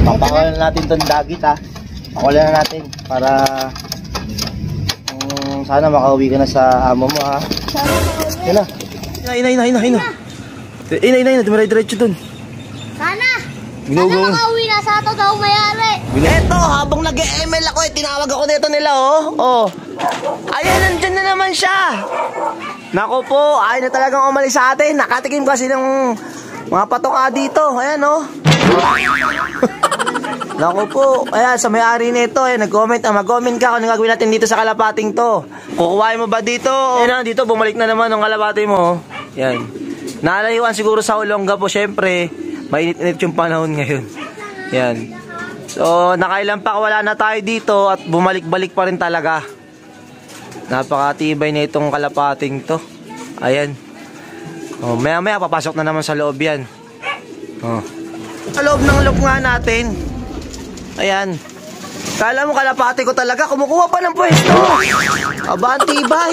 Papakawalan natin itong dagit ha. Pakawalan na natin para sana makauwi ka na sa amo mo ha. Yun na. Ina. Dumiray-diretso dun. Sana makauwi na sa ito daw mayari. Eto, habang nag-ML ako tinawag ako nito nila oh. Ayan, nandyan na naman siya. Naku po, ayaw na talagang umalis sa atin. Nakatikim kasi ng mga patoka dito. Ayan Naku po, ayan, sa may-ari nito, nag-comment, mag-comment ka kung gagawin natin dito sa kalapating to. Kukuhain mo ba dito? Ayan dito, bumalik na naman ang kalapati mo. Yan. Nalayuan siguro sa Olonga po, syempre. Mainit-init yung panahon ngayon. Yan. So, nakailan pa wala na tayo dito at bumalik-balik pa rin talaga. Napakatibay na itong kalapating to. Ayan. Maya-maya, papasok na naman sa loob yan. Sa loob ng loop nga natin. Ayan. Kala mo kalapati ko talaga, kumukuha pa ng pwesto. Aba, antibay.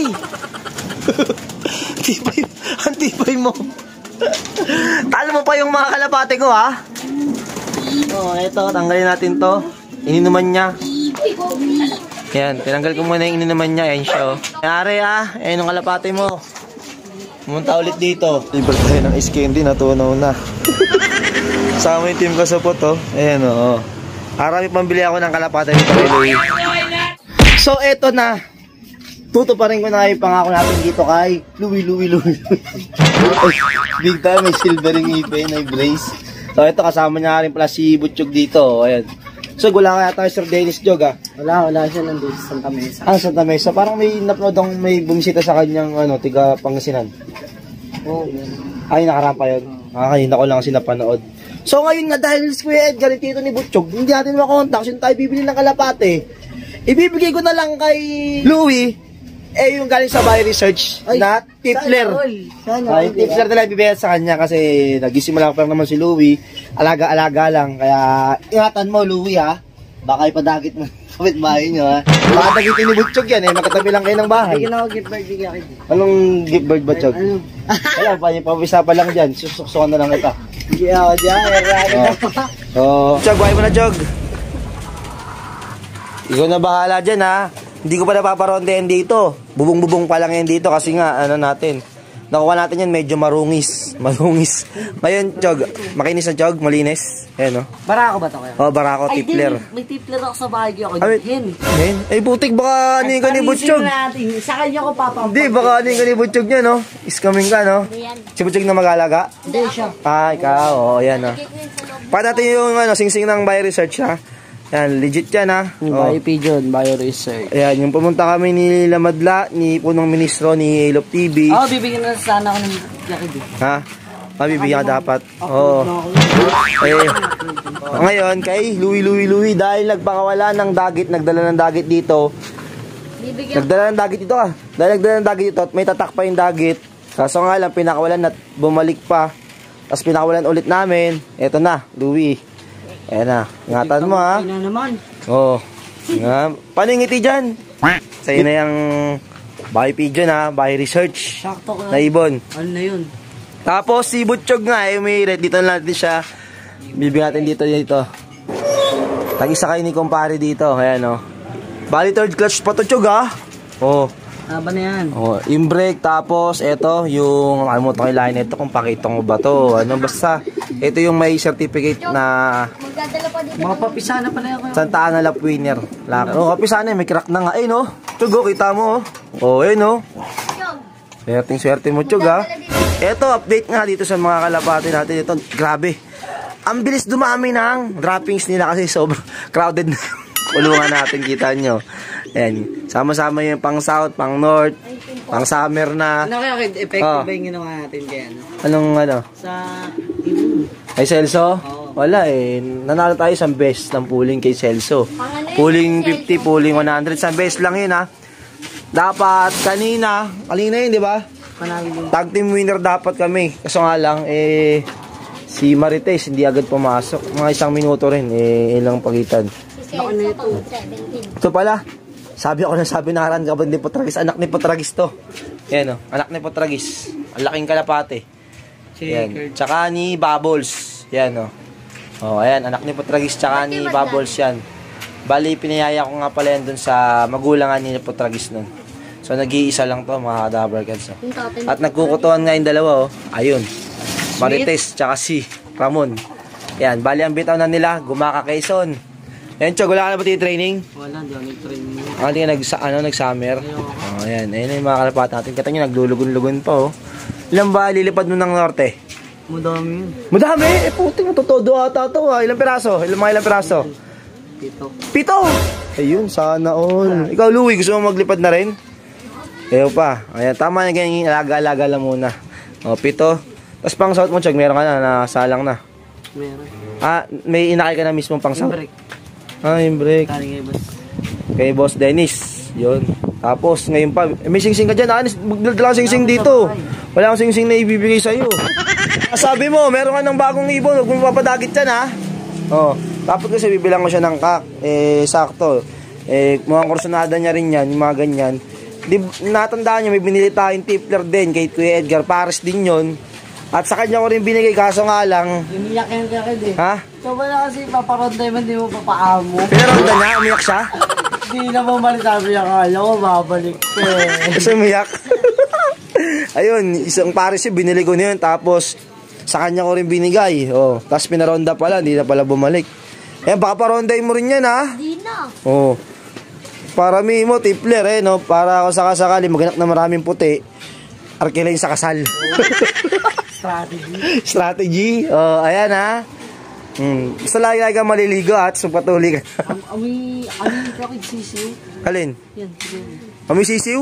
Antibay mo. Talo mo pa yung mga kalapati ko ha. Eto, tanggalin natin to. Ininuman niya. Ayan, tinanggal ko muna yung ininuman niya. Ayan siya Nangyari ayan yung kalapati mo. Pumunta ulit dito. Libre tayo ng ice candy, natunaw na. Sama yung team ko sa poto. Ayan Harami pambili ako ng kalapati dito kay Louie. So eto na. Tutuparin ko na yung pangako natin dito kay Louie. Big time, may silvering ipin, may brace. So ito kasama niya rin pala si Butchog dito. Ayan. So wala kaya tayo Sir Dennis Jog Wala siya nandun sa Santa Mesa. Santa Mesa. Parang may napanood akong may bumisita sa kanyang tiga Pangasinan. Ay, nakarampa yun. Kanina ko lang kasi napanood. So ngayon nga dahil Kuya Edgar, tito ni Butchog, hindi natin makontak yung tayo bibili ng kalapate. Ibibigay ko na lang kay Louie yung galing sa Bio Research na tipler. Tipler na lang ibibigay sa kanya kasi nagisimula pa lang naman si Louie. Alaga-alaga lang. Kaya ingatan mo Louie baka ipadagit mo kapit bahay nyo Baka dagitin ni Butchog yan magkatabi lang kayo ng bahay. Bigyan ako gift bird bigyan kayo. Anong gift bird Butchog? Wala pa, pabisa pa lang dyan. Susuksukan na lang ito. Hindi ako dyan. Jog, buhay mo na Jog. Ikaw na bahala dyan Hindi ko pa napaparondehan dito. Bubong-bubong pa lang yan dito kasi nga natin. Nakuha natin yan medyo marungis. Ngayon Jog, makinis na Jog, malinis. Ayan Barako ba ito kayo? Barako, tipler. May tipler ako sa bahay ko. Hen? Butik baka aning ka ni Butchog. Sa kanya ko papampak. Hindi, baka aning ka ni Butchog niya Iskamin ka Si Butchog na mag-alaga? Hindi siya. Ikaw. Ayan Pakita natin yung sing-sing ng Bio Research Yan, legit yan Bio Pigeon, Bio Research. Ayan, yung pumunta kami ni Lamadla, ni Punong Ministro, ni Elop TV. Bibigyan na sana ako ng yakid. Bibigyan ka dapat. Ngayon, kay Louie, dahil nagpakawala ng dagit, nagdala ng dagit dito. Nagdala ng dagit dito Dahil nagdala ng dagit dito at may tatak pa yung dagit. Kaso nga lang, pinakawalan at bumalik pa. Tapos pinakawalan ulit namin. Eto na, Louie. Ayan ingatan mo naman. Paningiti dyan. Sa'yo na yung Bio Pigeon Bio Research. Sakto ka. Na ibon. Ano na yun? Tapos si Butchog nga umirit. Dito na natin siya. Bibigyan natin dito. Tag-isa kayo ni kumpare dito. Ayan Bali third clutch pa to Chog Ba na yan? Yung brake, tapos ito yung ano mo itong line ito kung pakitong mo ba to basta ito yung may certificate na mga papisana pala yan Santa Ana Lap winner papisana may crack na nga Chog kita mo swerte mo Chog ito update nga dito sa mga kalapati natin ito grabe ang bilis dumami ng droppings nila kasi sobrang crowded na ulungan natin kita nyo ayan sama-sama yung pang south, pang north, pang summer na. Kaya effective ba yung ginawa natin kaya Anong sa ibon. Kay Celso? Wala nanalo tayo sa best ng pooling kay Celso. Pooling 50, pooling 100. Sa best lang yun Dapat kanina yun di ba? Tag team winner dapat kami. Kaso nga lang si Marites hindi agad pumasok. Mga 1 minuto rin ilang pagitan. Ito pala. Sabi naran ka ba ni Potragis? Anak ni Potragis to. Yan anak ni Potragis. Ang laking kalapate. Yan. Tsaka ni Bubbles. Yan Oh, ayan, anak ni Putragis tsaka ni Bubbles yan. Bali, pinayaya ko nga pala yan dun sa magulangan ni Putragis nun. So, nag-iisa lang to, mga Dabarkads. Oh. At nagkukutuan nga yung dalawa, oh. Ayun. Marites, tsaka si Ramon. Yan, bali ang bitaw na nila, Gumaka Quezon. Yan, Chog, wala ka na ba training? Wala, di ako nag-training. Hindi ka nag-summer? Oh, ayan, ayun yung mga kalapat natin. Kata nyo, naglulugon-lugon pa, oh. Ilan ba lilipad mo ng norte? Madami yun. Madami! Eh, puting, matutodo ata to, ah. Ilang piraso? Ilang piraso? 7? Ayun, sana all. Ikaw, Louie, gusto mo maglipad na rin? Ayaw pa. Ayan, tama na ganyan, alaga-alaga lang muna. O, 7. Tapos pang south mo, Chog, meron ka na, nasalang na. Meron. May inakay ka na mismo pang south? Yung break. Yung break. Kaling kay boss. Kay Boss Dennis. Yun. Tapos, ngayon pa, may sing-sing ka dyan. Magdala ka sing-sing dito. Wala akong sing-sing na ibibigay sa'yo. Sabi mo, meron ka ng bagong ibon. Huwag mo papadagit yan, ha? O, tapos kasi bibilang ko siya ng kak. Sakto. Mukhang kursunada niya rin yan, yung mga ganyan. Di, natandaan niyo, may binili tayong tipler din kay Kuya Edgar. Pares din yun. At sa kanya ko rin binigay, kaso nga lang. Umiyak yan ka rin eh. Ha? So wala kasi paparonday man, di mo papaamo. Pinaronda niya, umiyak siya? Hindi na mo malitabi ang kala ko, babalik ko eh. Kasi umiyak. Ayun, isang pares yun, binili ko na yun. Tapos, sa kanya ko rin binigay. Oh, tapos pinaronda pala, hindi na pala bumalik. Baka paronday mo rin yan, ha? Di na. Oh. Parami mo, tipler no? Para ako sakasakali, maganak na maraming puti. Arkilain sa kasal. Strategy. Strategy. Oh, ayan ha. Basta lagi ka maliligo at supatuli ka. Amoy kakit sisiw. Alin? Yan, siguro. Amoy sisiw?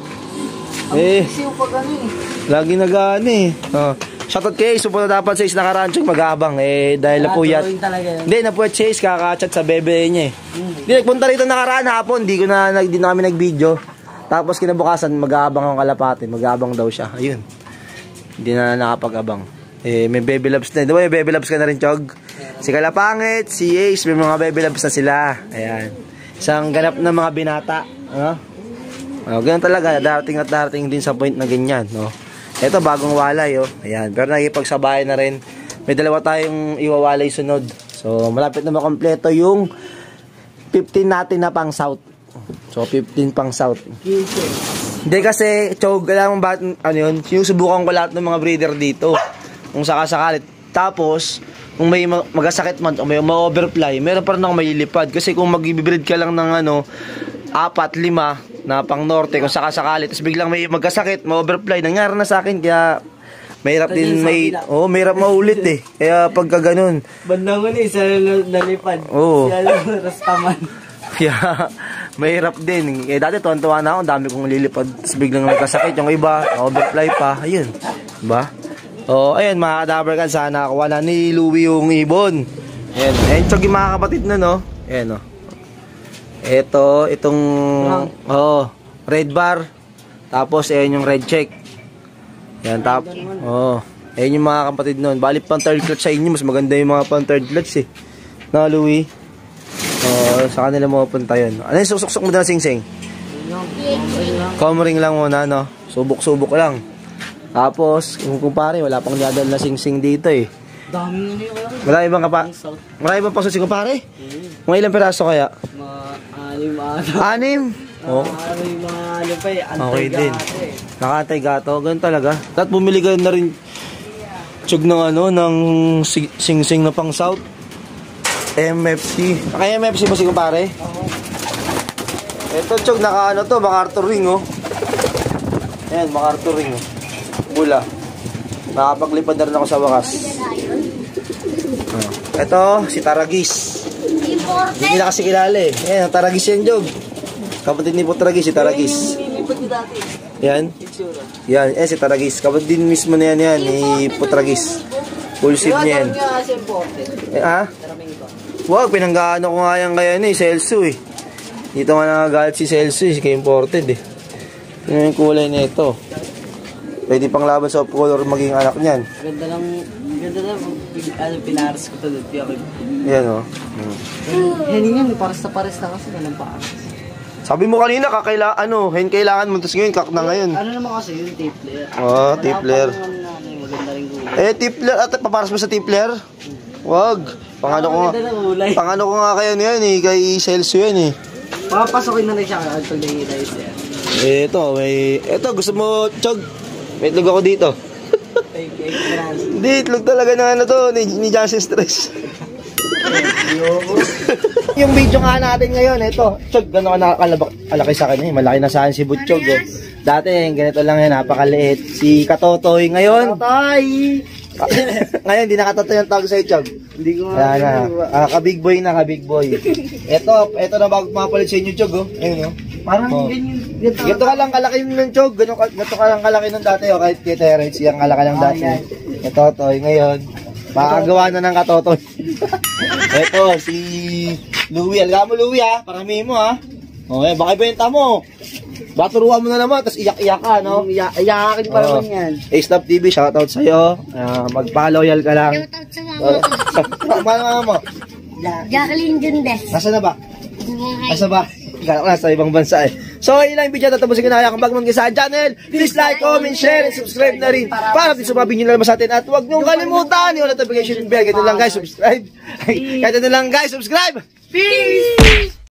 Sisiw pa gani. Lagi nag-ano eh. Oh. Shoutout kay Ace, pupunta dapat sa Ace nakaranchong mag-aabang dahil napuyat. Hindi, napuyat si Ace, kakachat sa bebe niya Hindi, nagpunta rito nakaraan hapon, di na kami nag-video. Tapos kinabukasan, mag-aabang ang kalapate, mag-aabang daw siya. Ayun. Hindi na nakapag-abang. May baby loves na. Di ba may baby loves ka na rin, Chog? Si Kalapangit, si Ace, may mga baby loves na sila. Ayan. Isang ganap na mga binata. Ganyan talaga, darating din sa point na ganyan, no? Ito, bagong walay, oh. Ayan. Pero nakipagsabayan na rin. May dalawa tayong iwawalay sunod. So, malapit na makompleto yung 15 natin na pang south. So, 15 pang south. Hindi kasi, Chog, alam mo ba, ano yun? Sinusubukan ko lahat ng mga breeder dito. Kung sakasakalit. Tapos, kung may magasakit man, kung may ma-overfly, meron pa rin ako malilipad. Kasi kung mag-breed ka lang ng 4, 5, na pang norte kung sakasakali tapos biglang may magkasakit, ma-overfly, nangyari na sa akin kaya mahirap din mahirap maulit kaya pagka ganun bandang ko isa nalipad siya lang rastaman kaya mahirap din dati tuwan-tuwa na ako, dami kong lilipad tapos biglang magkasakit yung iba, overfly pa ayun, diba? Ayun mga Dabarkads, sana nakuha na ni Louie yung ibon. Ayun, Chog yung mga kapatid na ayan itong red bar. Tapos ayan yung red check. Yan ayan yung mga kapatid nun. Bali pang third clutch sa inyo, mas maganda yung mga pang third clutch na Louie. Sa kanila mo punta yun. Ano yung suksok mo na sing-sing? Comring lang muna subok-subok lang. Tapos kung kumpare, wala pang dadal na sing-sing dito dami yun Wala ibang pang susi kumpare? Mga ilang peraso kaya? 6? Okay din. Nakatay gato. Ganun talaga. At bumili ka na rin Chog ng sing-sing na pang south. MFC. Kaya MFC ba si kumpare? Ito Chog, to, MacArthur ring Ayan, MacArthur ring Bula. Nakapaglipad na rin ako sa wakas. Ito, si Taragis. Hindi na kasi kilala Ayan, Taragis yan, Jog. Kapatid ni Putragis, si Taragis. Yan. Yan, si Taragis. Kapatid mismo na yan, ni Putragis. Full seed niya yan. Wag, pinanggaano ko nga yan kaya Celso Dito nga nagagalit si Celso kay imported Ano yung kulay na ito? Pwede pang laban sa color maging anak niyan. Ganda lang, pinaras ko to. Yan Yan, pares na kasi ganun pa. Sabi mo kanina, kailangan mo, tapos ngayon, kak na ngayon. Ano naman kasi yung tipler? Tipler. Maganda rin gulay. Tipler, paparas mo sa tipler? Wag. Pangano ko nga. Ganda ng ulay. Pangano ko nga kayo yan eh. Kay Celso yan eh. Papasokin na rin siya pag nakikita yun siya. Ito, gusto mo, Chog? May itlog ako dito. Hindi, itlog talaga na ano to, ni Jansen Stress. Yung video nga natin ngayon, ito. Chog, gano'n ka nakakalaki sa akin eh. Malaki na sa akin si Butchog eh. Dati, ganito lang yan, napakaliit. Si Katotoy ngayon. Katotoy! Ngayon, hindi nakatotoy yung tawag sa'yo, Chog. Hindi ko Ka-big boy na, ka-big boy. Ito na bago mapalit sa inyo, Chog, oh. Ayun, oh. Parang ganyan. Ganito ka lang kalaki ng Chog. Ganito ka lang kalaki ng dati, oh. Kahit kay Terence, yung kalaki lang dati. Katotoy, ngayon. Makakagawa na ng Katotoy. Ito, si Louie. Alga mo, Louie, ha? Paramihin mo, ha? Okay, baka ibenta mo. Baturuan mo na naman, tapos iyak-iyak ka, no? Iyakin pa naman yan. A-Stop TV, shoutout sa'yo. Magpa-loyal ka lang. Shoutout sa mama ko. Paano mo? Jacqueline Jundes. Nasaan na ba? Nasa ba? Kala ko nasa ibang bansa eh. So, yun lang yung video. Tatapusin ko na kaya kung bago mga sa channel. Please like, comment, share, and subscribe na rin. Para din sumabing nyo na naman sa atin. At huwag nyo kalimutan yung notification bell. Ganito lang guys, subscribe. Ganito lang guys, subscribe. Peace!